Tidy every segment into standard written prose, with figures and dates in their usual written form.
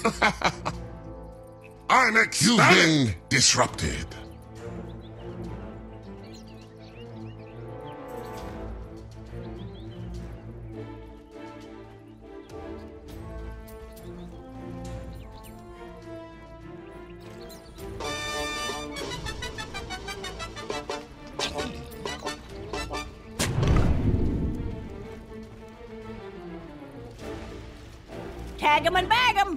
I'm ecstatic! You've been disrupted. Tag 'em and bag 'em!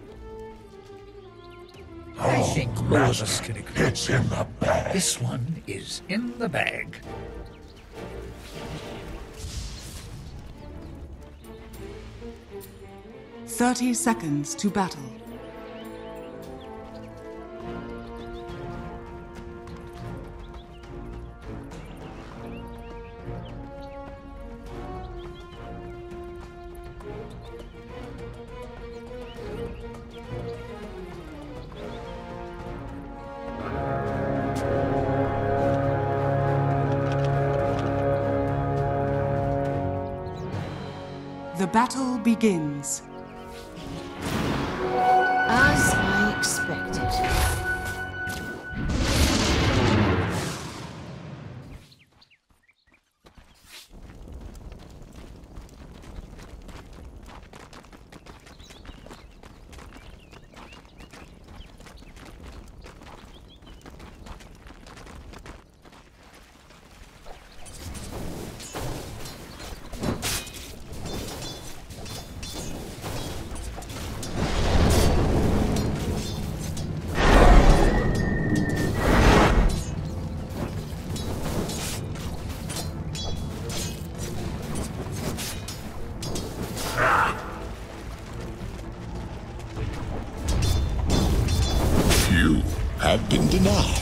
I think all of us can agree. It's in the bag. This one is in the bag. "30 seconds to battle." The battle begins. As I expected. You have been denied.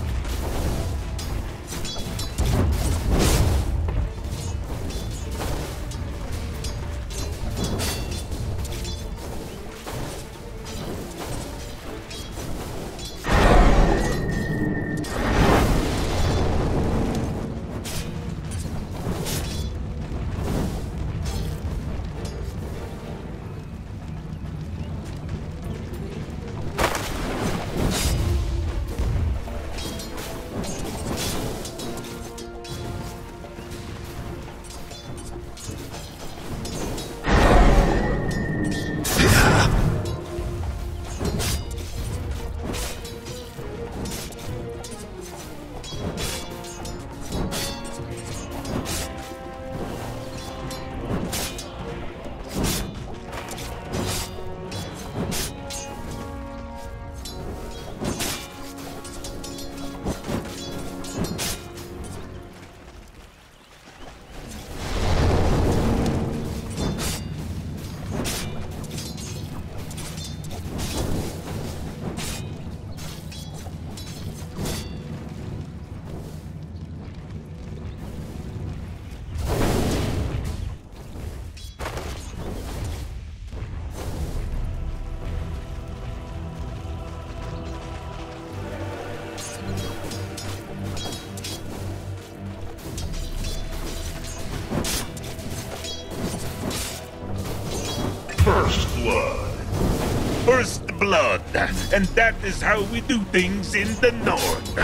First blood. First blood. And that is how we do things in the North.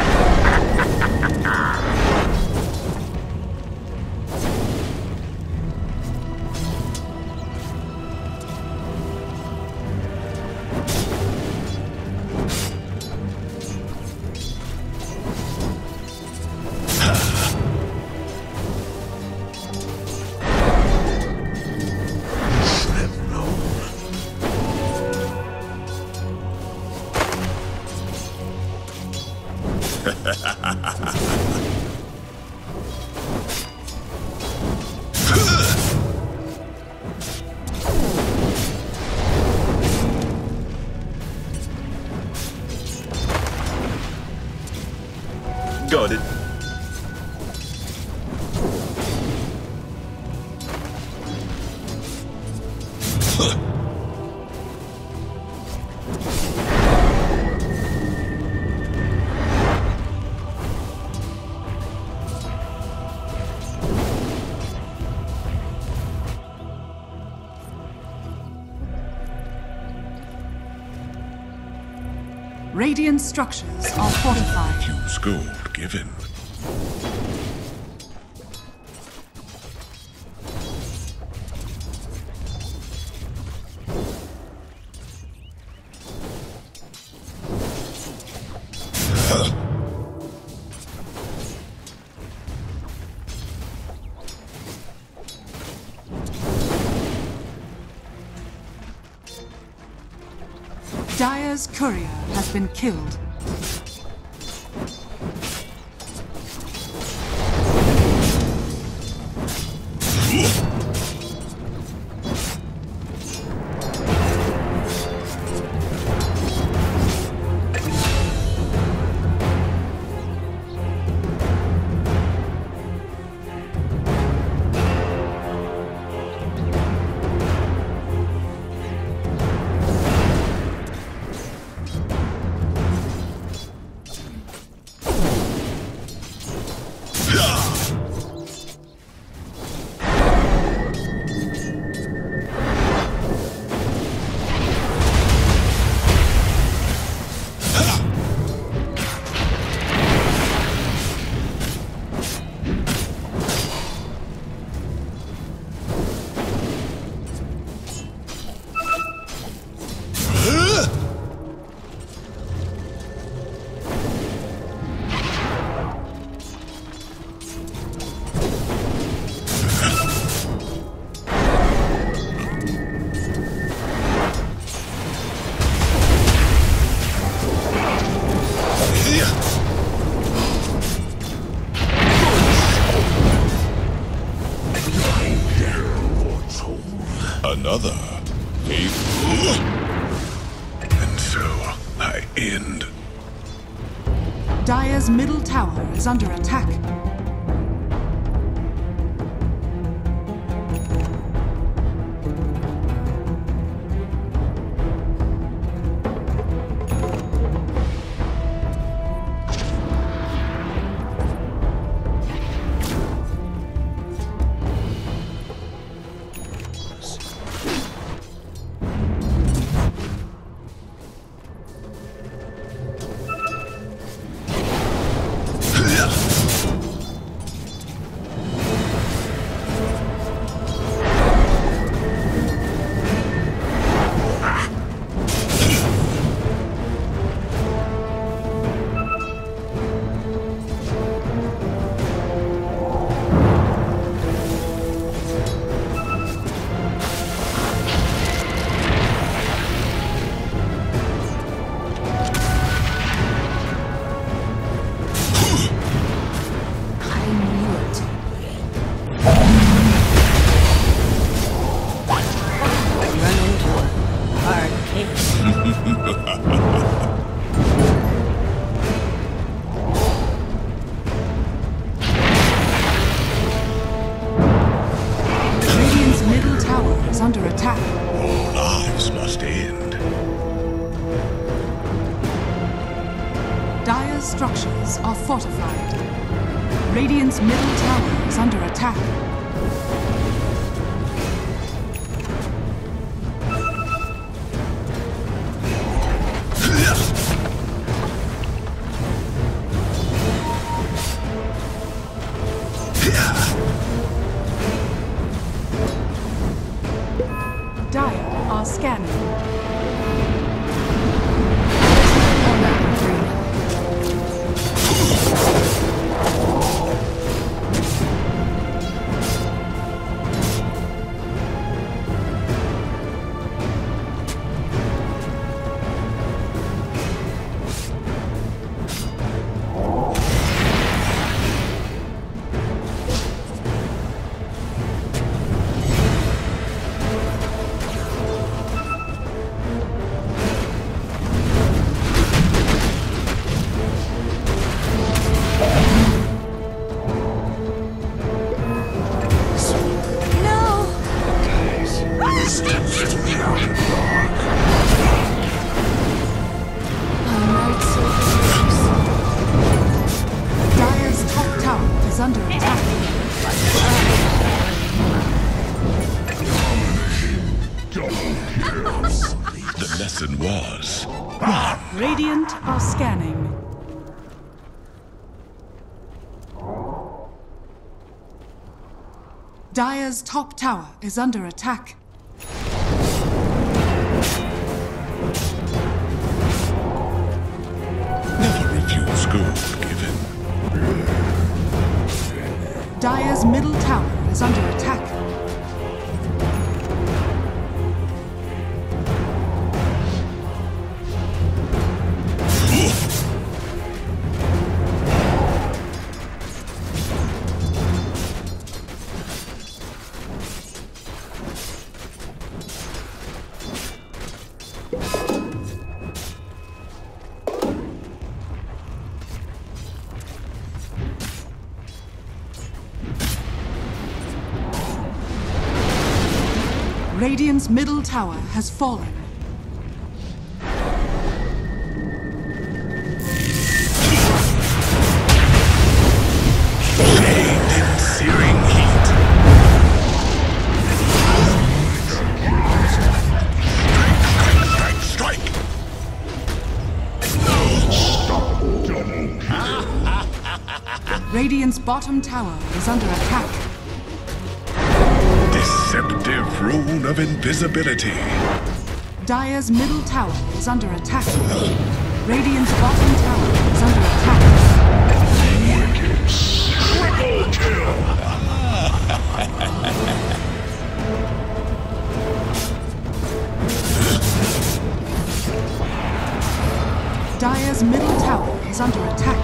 Got it. Radiant structures are fortified. Use gold given. Dire's courier has been killed. Another faithful. And so I end. Dire's middle tower is under attack. Radiant's middle tower is under attack. All lives must end. Dire's structures are fortified. Radiant's middle tower is under attack. Dire are scanning. Dire's top tower is under attack. The lesson was. Radiant are scanning. Dire's top tower is under attack. Never refuse gold given. Dire's middle tower is under attack. Radiant's middle tower has fallen. Bathed in searing heat. Strike! Radiant's bottom tower is under attack. Deceptive rune of invisibility. Dire's middle tower is under attack. Radiant's bottom tower is under attack. Triple kill! Dire's middle tower is under attack.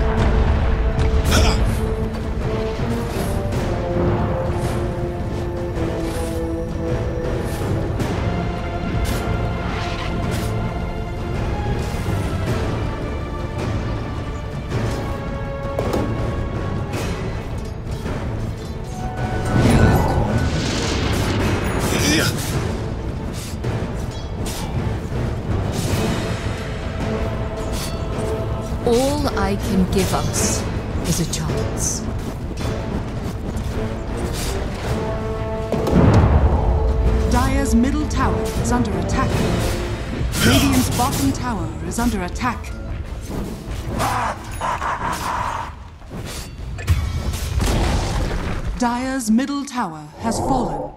All I can give us is a chance. Dire's middle tower is under attack. Radiant's bottom tower is under attack. Dire's middle tower has fallen.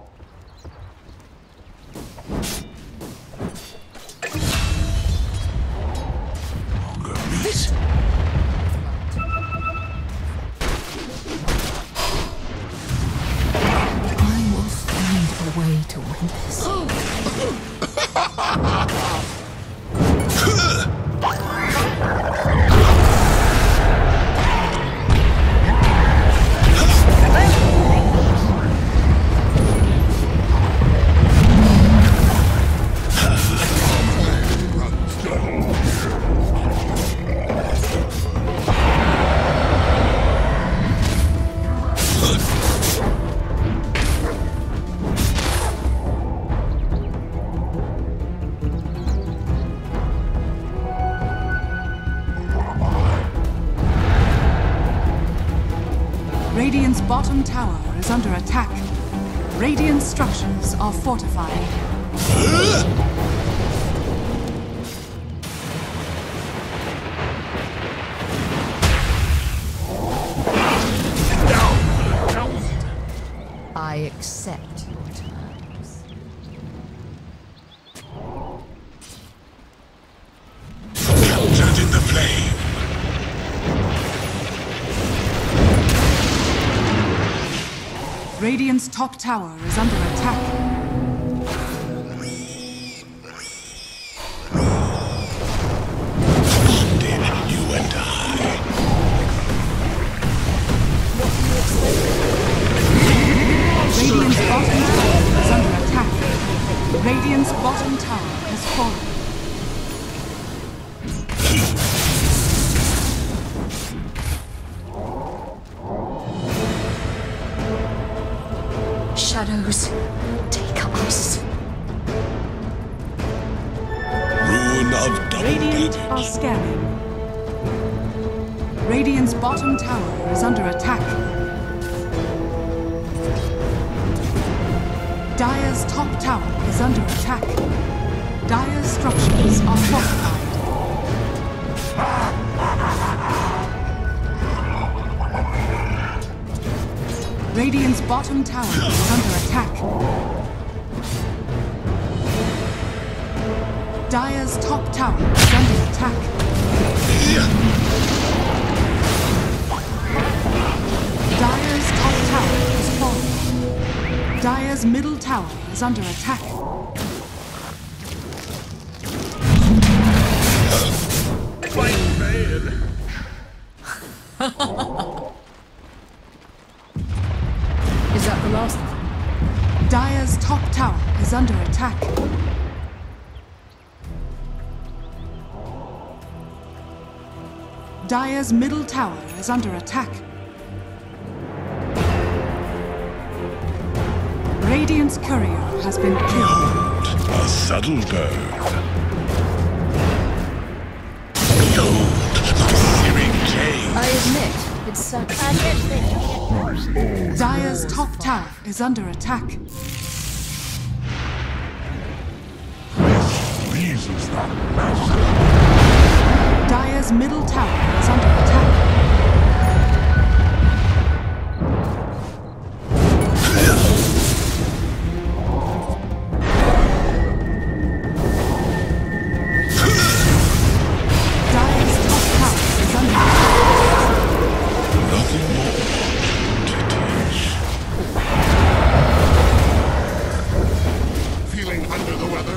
I will find a way to win this. Radiant's bottom tower is under attack. Radiant structures are fortified. I accept your terms. Captured in the flame. Radiant's top tower is under attack. Bonded, you and I. Radiant's bottom tower is under attack. Radiant's bottom tower has fallen. Shadows, take us. Rune of double Radiant damage. are scanning. Radiant's bottom tower is under attack. Dire's top tower is under attack. Dire's structures are fortified. Radiant's bottom tower is under attack. Dire's top tower is under attack. Dire's top tower is falling. Dire's middle tower is under attack. Is that the last one? Dire's top tower is under attack. Dire's middle tower is under attack. Radiant's courier has been killed. A subtle bird. Behold, my searing cave. I admit, it's such. Dire's top tower is under attack. Pleases the master. Dire's middle tower is under attack. Dire's top tower is under attack. Nothing more to teach. Feeling under the weather?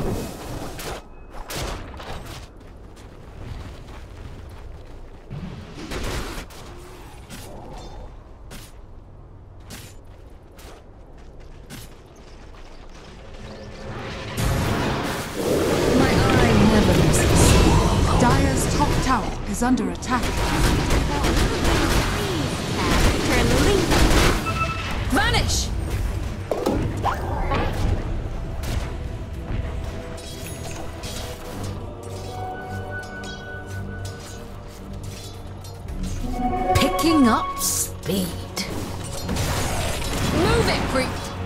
My eye never misses. Dire's top tower is under attack. Vanish! Picking up speed. Move it, creep!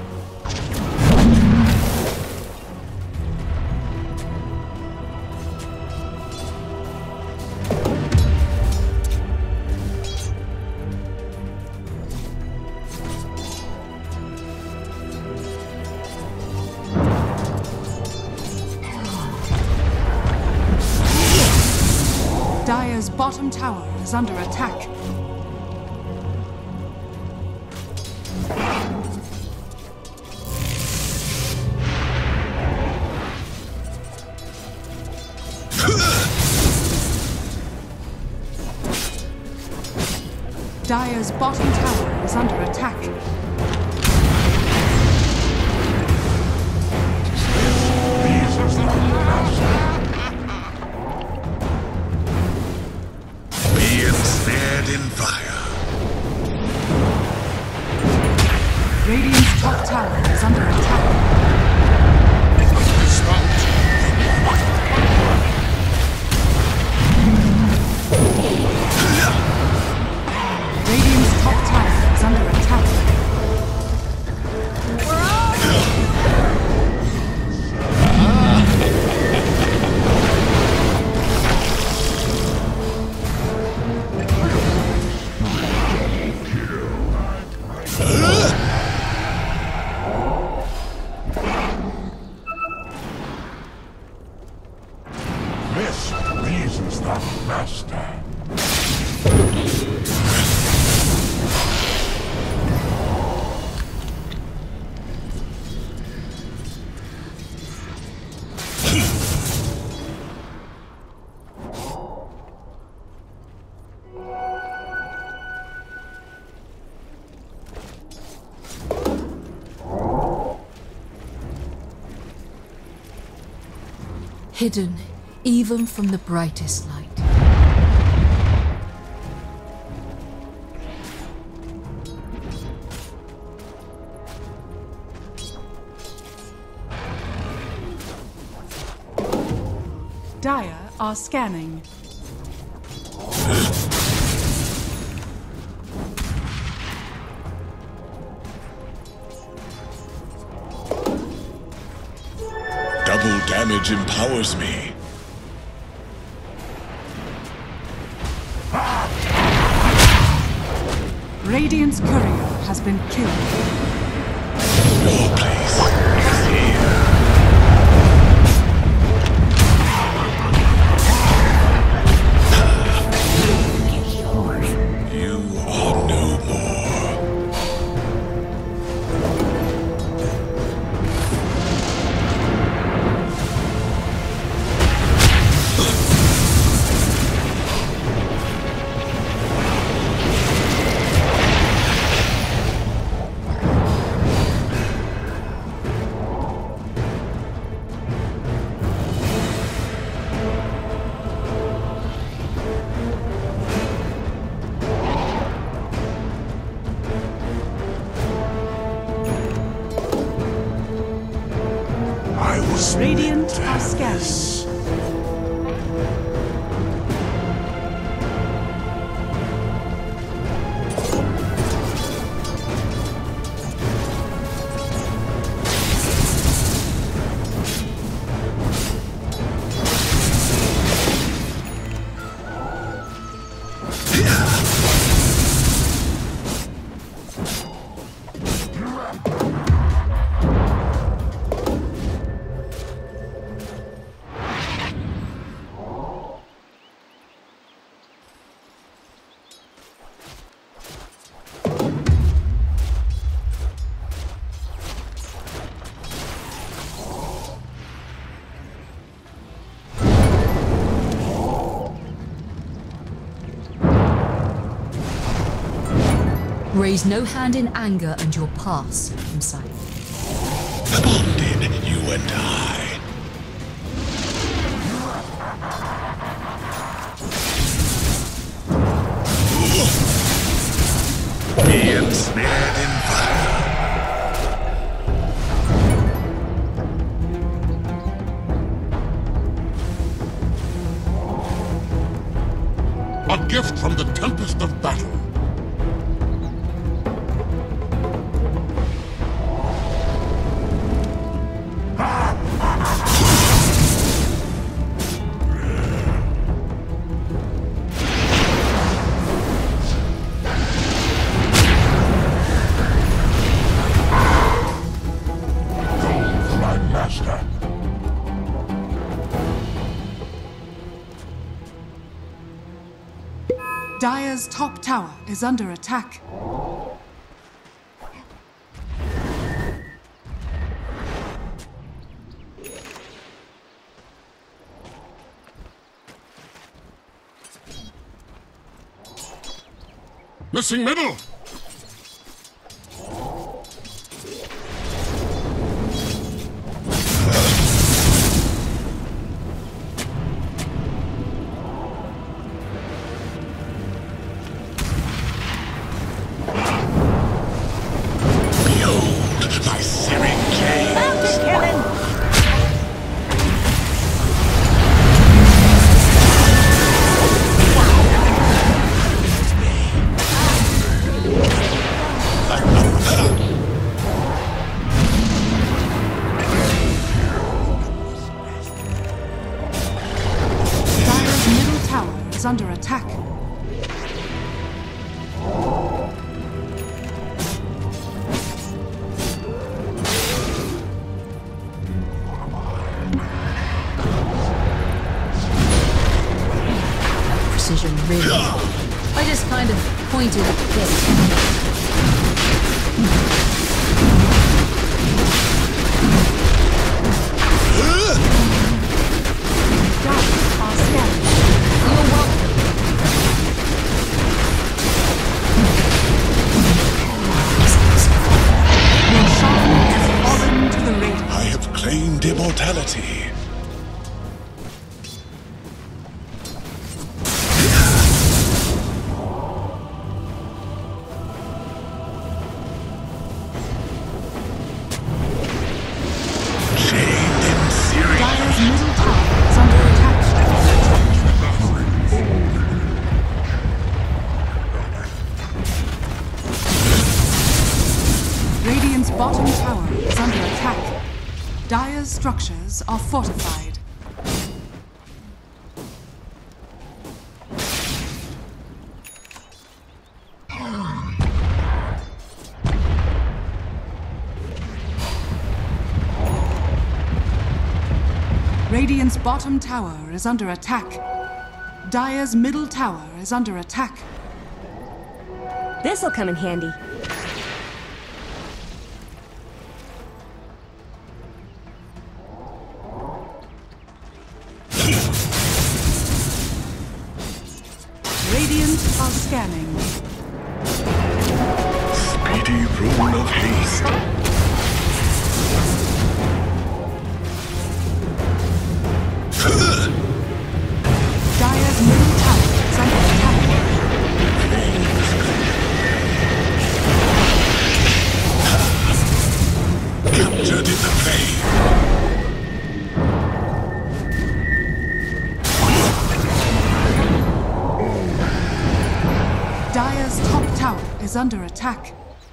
Dire's bottom tower is under attack. Dire's bottom tower is under attack. Pleases the master. Be ensnared in fire. Radiant's top tower is under attack. Radiant's top tower is under attack. This pleases the master. Hidden even from the brightest light. Dire are scanning. Double Double damage empowers me. Radiant's courier has been killed. Your place is here. You are no more. I was Radiant meant to are have scanning. this. Raise no hand in anger and you'll pass from sight. Bonded, you and I. Be ensnared in fire. A gift from the tempest of battle. Dire's top tower is under attack. Missing middle! My searing gaze. Dire's middle tower is under attack. Precision, really. I just kind of pointed at the pit. Dire are scanning. You're welcome. Roshan has fallen to the Radiant. I have claimed immortality. Chained in searing. Dire's middle tower is under attack. Radiant's bottom tower is under attack. Dire's structures are fortified. Radiant's bottom tower is under attack. Dire's middle tower is under attack. This'll come in handy. Radiant are scanning. Speedy rune of haste. Dire's middle tower is under attack. Captured in the flame. Dire's top tower is under attack.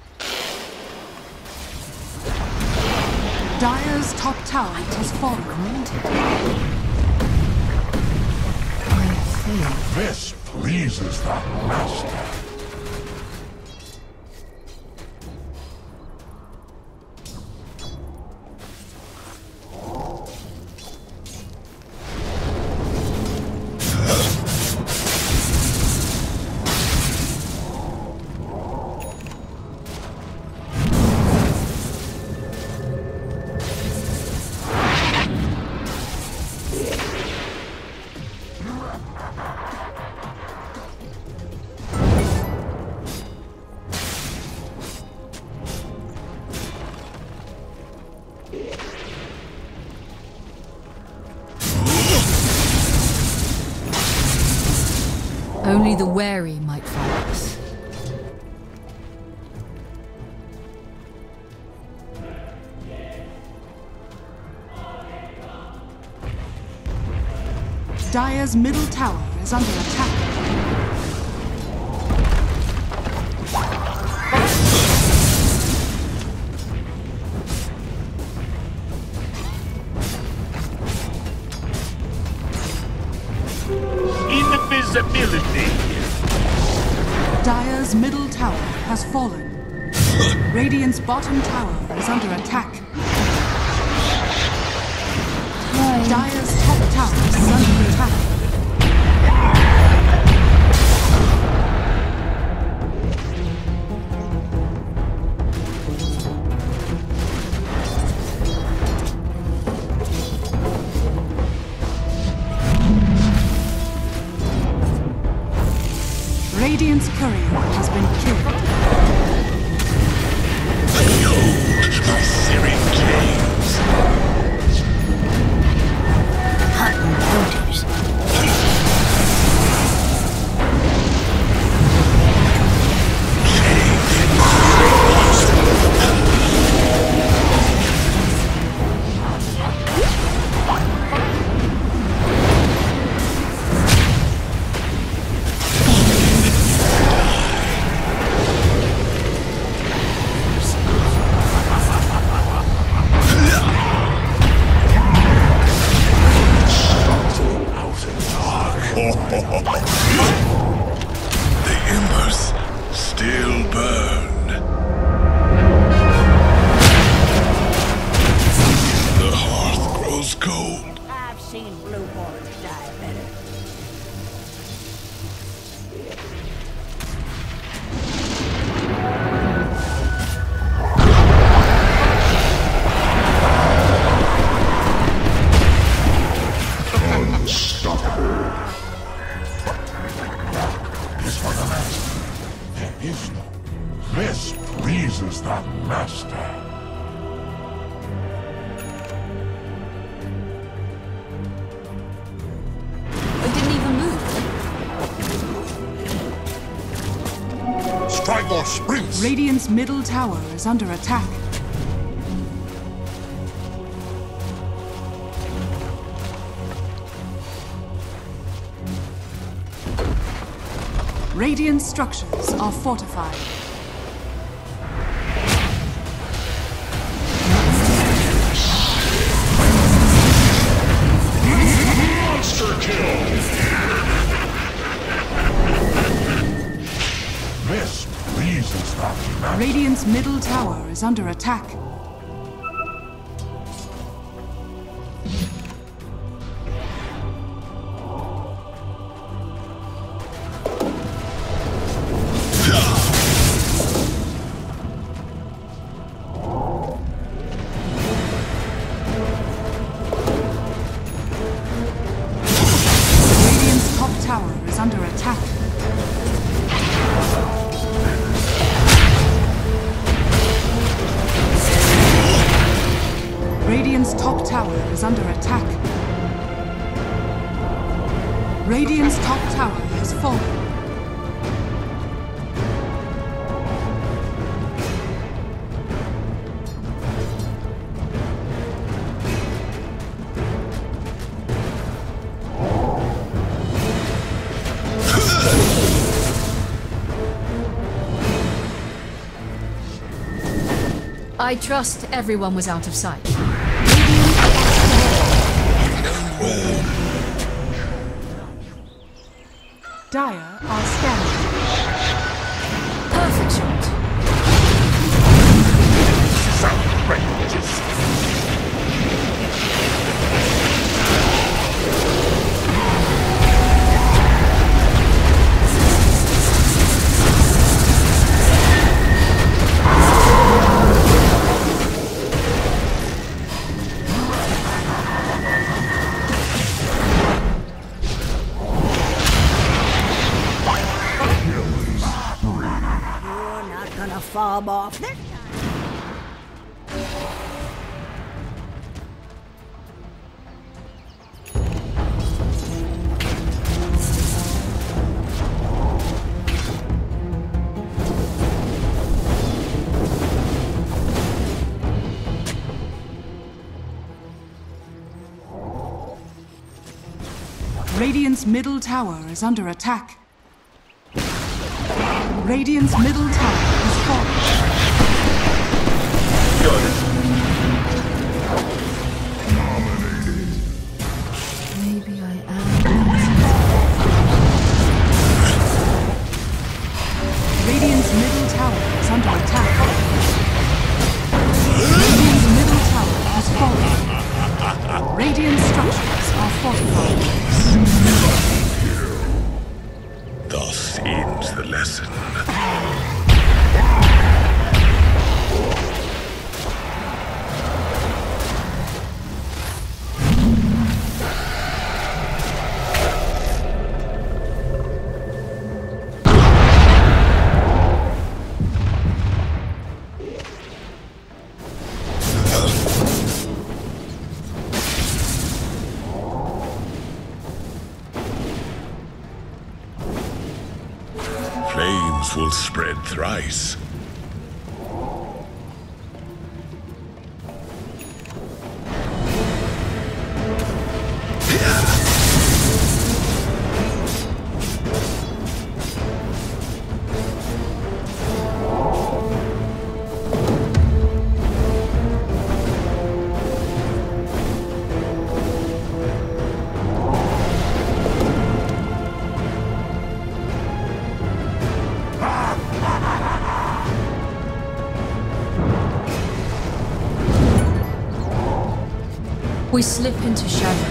Dire's top tower has fallen. This pleases the master. Only the wary might find us. Dire's middle tower is under attack. Invisibility. Dire's middle tower has fallen. Radiant's bottom tower is under attack. Dire's top tower is under attack. Radiant's courier has been killed. Behold my searing gaze. Hunting produce. The embers still burn. The hearth grows cold. I've seen blue horns die better. Unstoppable. Is for the master. There is no. This pleases the master. It didn't even move. Strike or sprint. Radiant's middle tower is under attack. Radiant structures are fortified. Radiant's middle tower is under attack. Radiant's top tower is under attack. Radiant's top tower is under attack. Radiant's top tower has fallen. I trust everyone was out of sight. Dire are scanning. Perfect shot. Outrageous. You're not gonna fob off this time. Radiant's middle tower is under attack. Radiant's middle tower has fallen. Maybe I am. Radiant's middle tower is under attack. Radiant's middle tower has fallen. Radiant structures are fortified. Thus ends the lesson. Flames will spread thrice. We slip into shadow.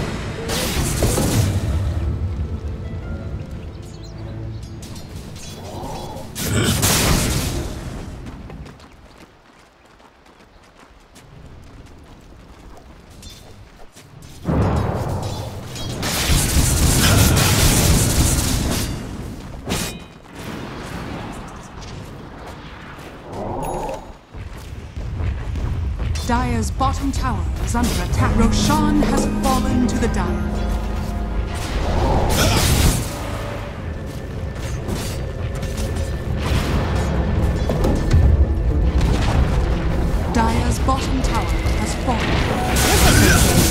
Dire's bottom tower is under attack. Roshan has fallen to the Dire. Dire's bottom tower has fallen.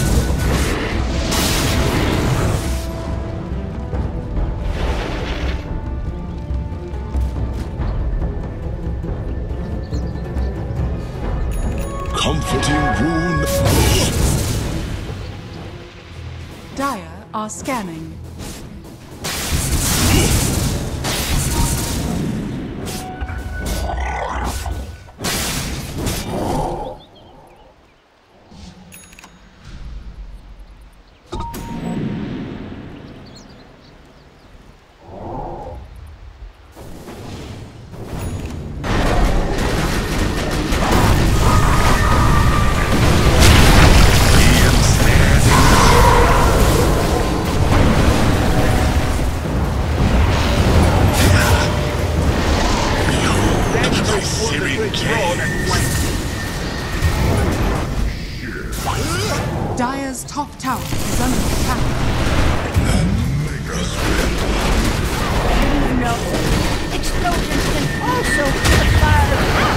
Comforting rune. Dire are scanning. Dire's top tower is under attack. No. Explosions can also put fire out.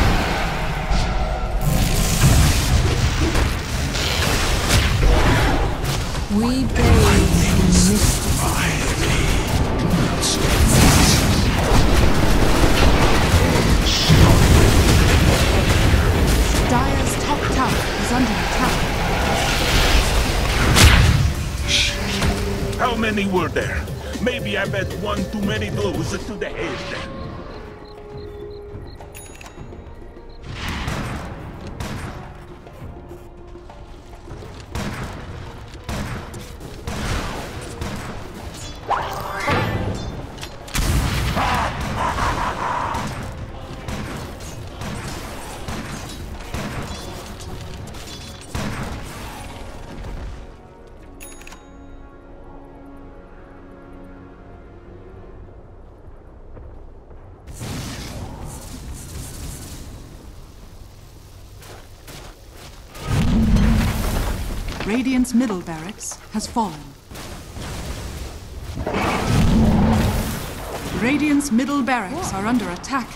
We bathe in mystery. Dire's top tower is under attack. How many were there? Maybe I've had one too many blows to the head. Radiant's middle barracks has fallen. Radiant's middle barracks are under attack.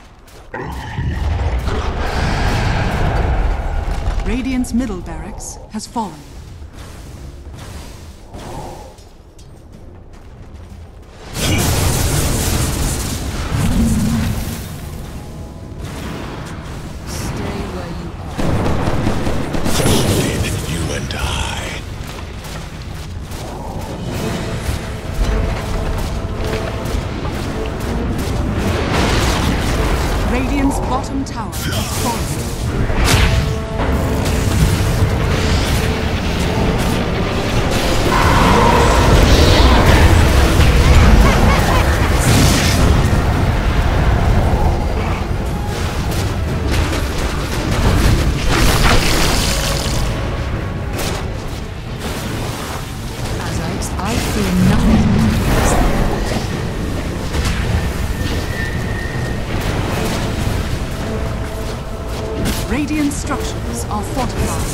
Radiant's middle barracks has fallen. Stay where you are. Only you and I. Radiant's bottom tower has fallen. I fear nothing. Radiant structures are fortified.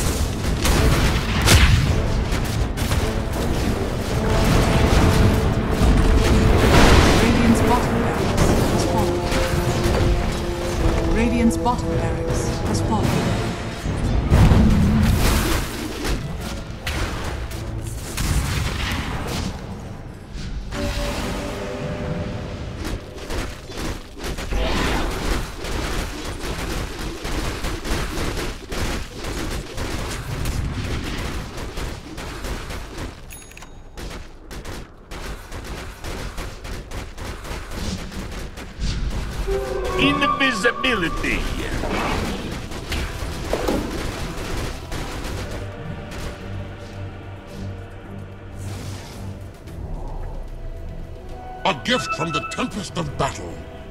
Radiant's bottom barracks has fallen. Radiant's bottom barracks has fallen. Invisibility. A gift from the Tempest of Battle.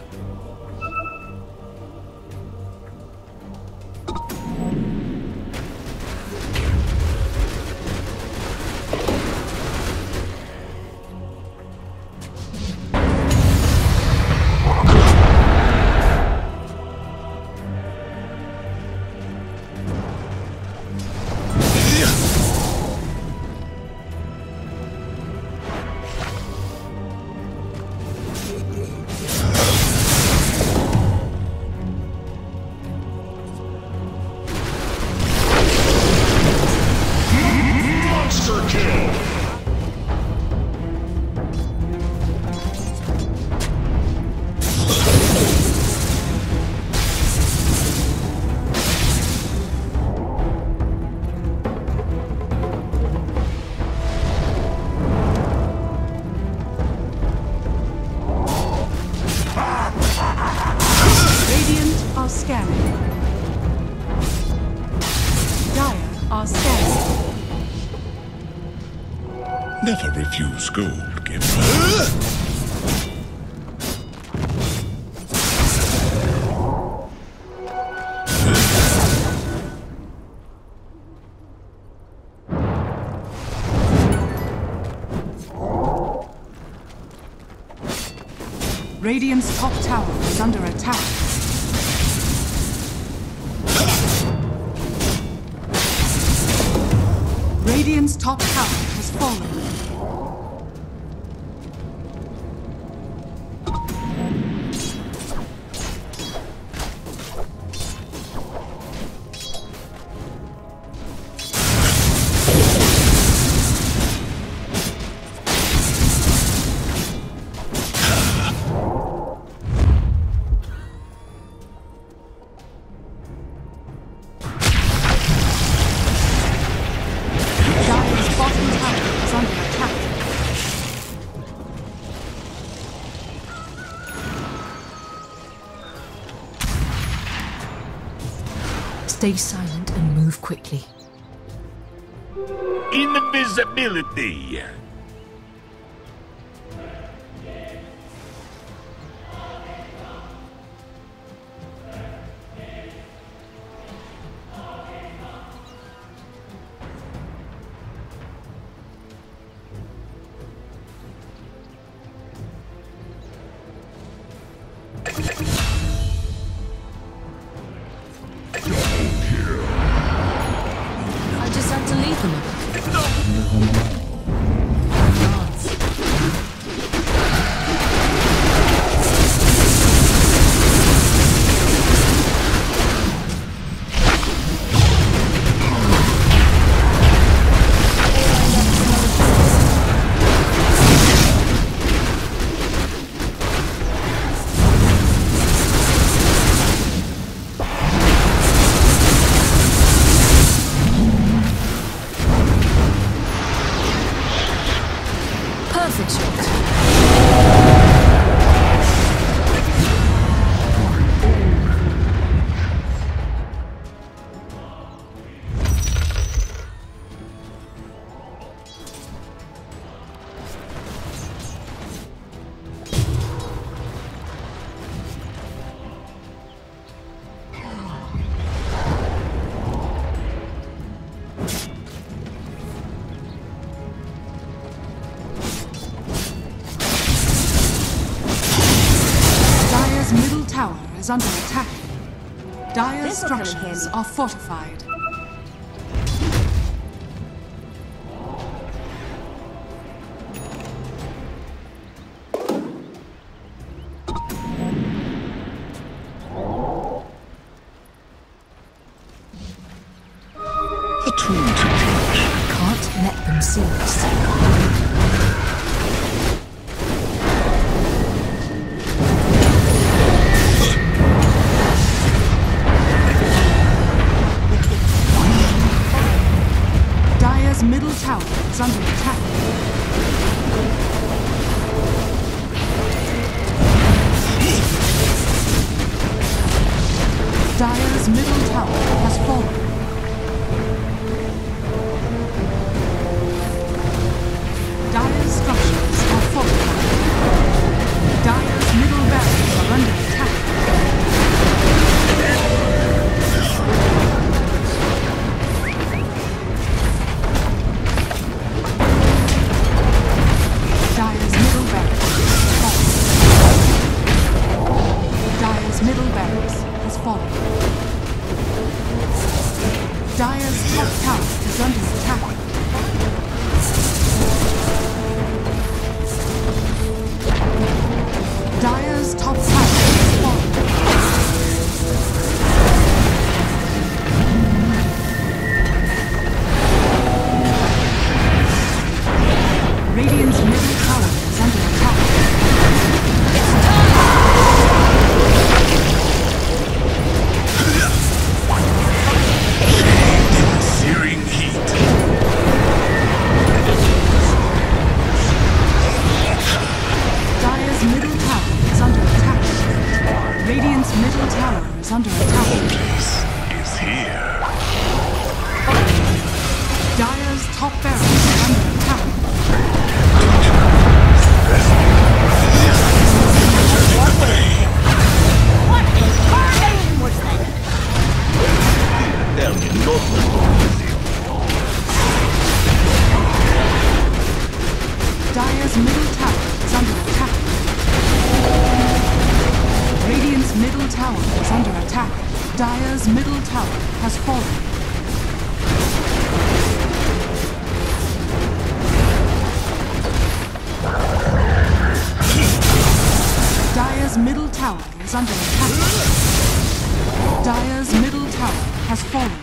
Are scanning. Dire are scanning. Never refuse gold given. Radiant's top tower is under attack. Radiant's top tower has fallen. Stay silent and move quickly. Invisibility. I just had to leave them a bit. Perfect shot. Dire's middle tower is under attack. Dire's This'll come in structures handy. are fortified. A tool to teach. Can't let them see us. Dire's middle tower is under attack. Dire's middle tower has fallen. Dire's structures are fortified. Dire's middle barracks are under attack. Dire's middle barracks has fallen. Dire's middle barracks has fallen. Dire's top tower is under attack. Dire's top tower is fallen. Radiant's middle tower is under attack. Searing heat. Dire's middle tower is under attack. Radiant's middle tower is under attack. Place is here. Dire's top barracks is under attack. tower is under attack. Dire's middle tower has fallen.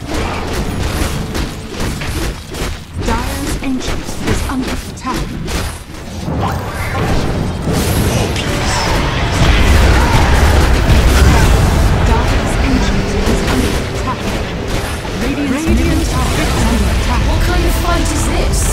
Dire's ancient is under attack. Dire's ancient is under attack. Radiant's middle tower is under attack. What kind of fight is this?